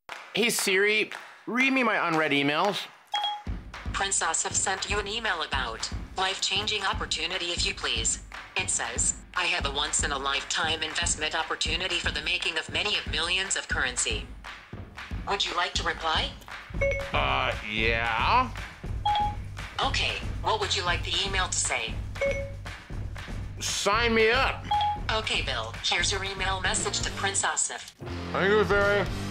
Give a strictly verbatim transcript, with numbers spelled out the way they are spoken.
Hey Siri, read me my unread emails. Prince Asif sent you an email about life-changing opportunity, if you please. It says, I have a once-in-a-lifetime investment opportunity for the making of many of millions of currency. Would you like to reply? Uh, yeah. Okay, what would you like the email to say? Sign me up. Okay, Bill, here's your email message to Prince Asif. Thank you, Siri.